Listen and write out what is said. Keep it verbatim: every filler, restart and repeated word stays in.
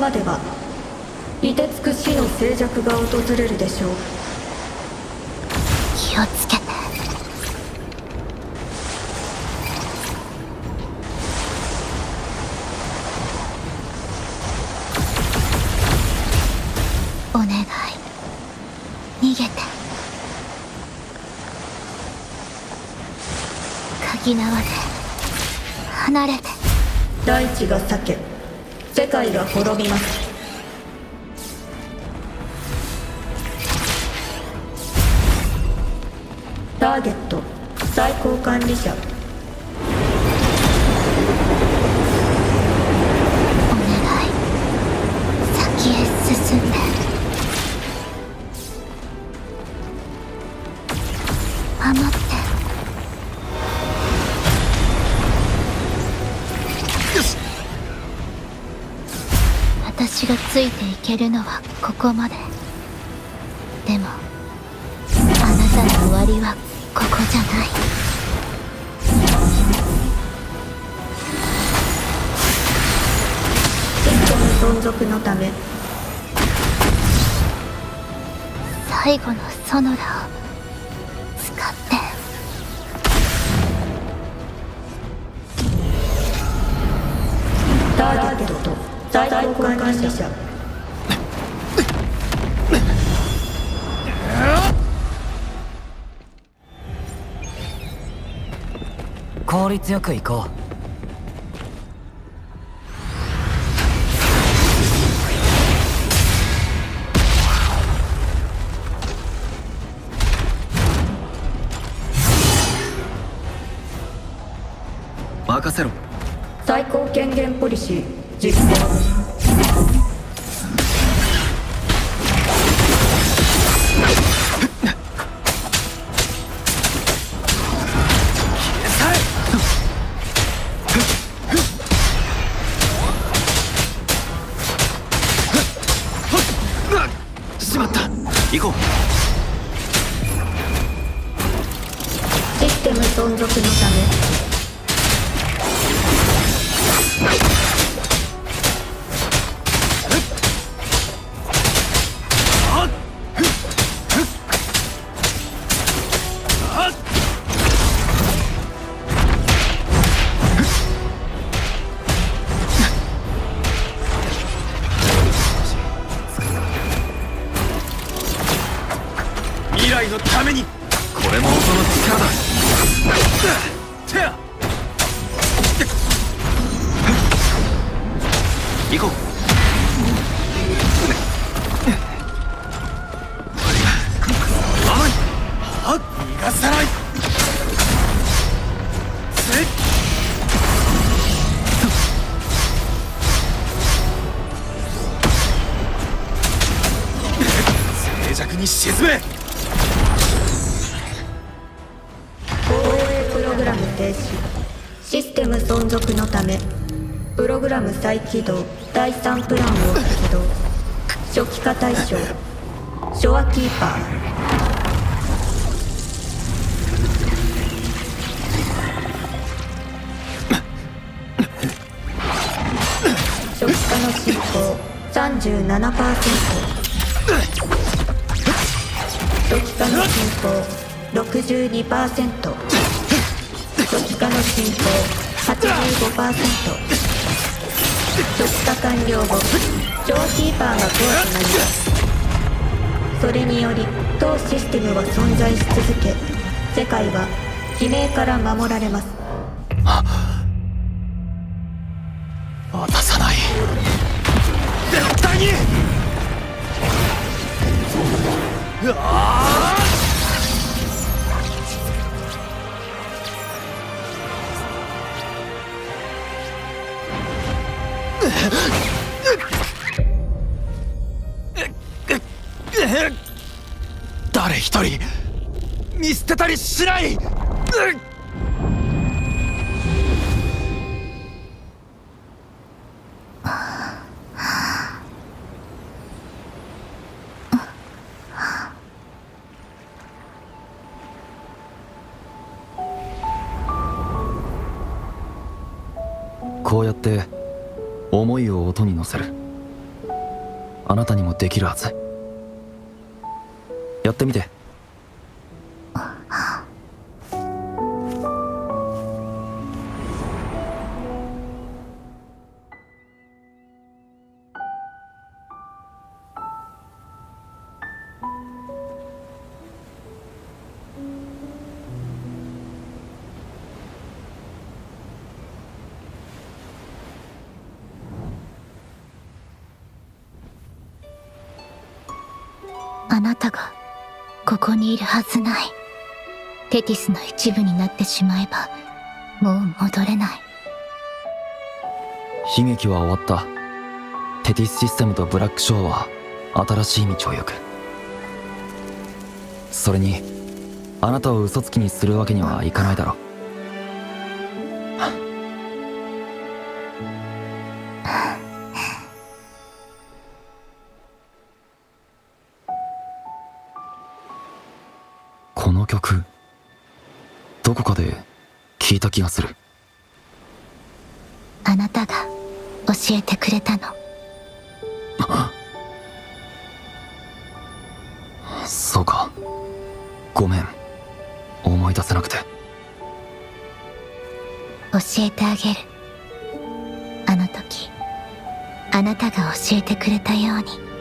までは凍てつく死の静寂が訪れるでしょう。 気をつけて。お願い、逃げて。鍵縄で離れて。 大地が裂け、世界が滅びます。ターゲット最高管理者。 お願い、先へ進んで。守って。 よし。 私がついていけるのはここまで。でもあなたの終わりはここじゃない。 システム存続のため最後のソノラを使って。 ターゲット最高管理者。 効率よく行こう。任せろ。 最高権限ポリシー実行。 しまった。行こう。 システム存続のため未来のために。これも音の力だ。てや行こう。甘い。はっ逃がさない。せっ静寂に沈め。 プログラム停止。システム存続のためプログラム再起動。だいさんプランを起動。初期化対象ショアキーパー。初期化の進行 さんじゅうななパーセント。初期化の進行 ろくじゅうにパーセント。初期化の進行 はちじゅうごパーセント。初期化完了後ショアキーパーがコアとなります。それにより当システムは存在し続け、世界は悲鳴から守られます。 渡さない。絶対に。うわあ誰一人見捨てたりしない。こうやって思いを音に乗せる。 あなたにもできるはず。やってみて。 あなたがここにいるはずない。テティスの一部になってしまえばもう戻れない。 悲劇は終わった。テティスシステムとブラックショーは新しい道を行く。それにあなたを嘘つきにするわけにはいかないだろう。この曲どこかで聞いた気がする。 あなたが教えてくれたの。 そうか、ごめん、思い出せなくて。 教えてあげる。あの時あなたが教えてくれたように。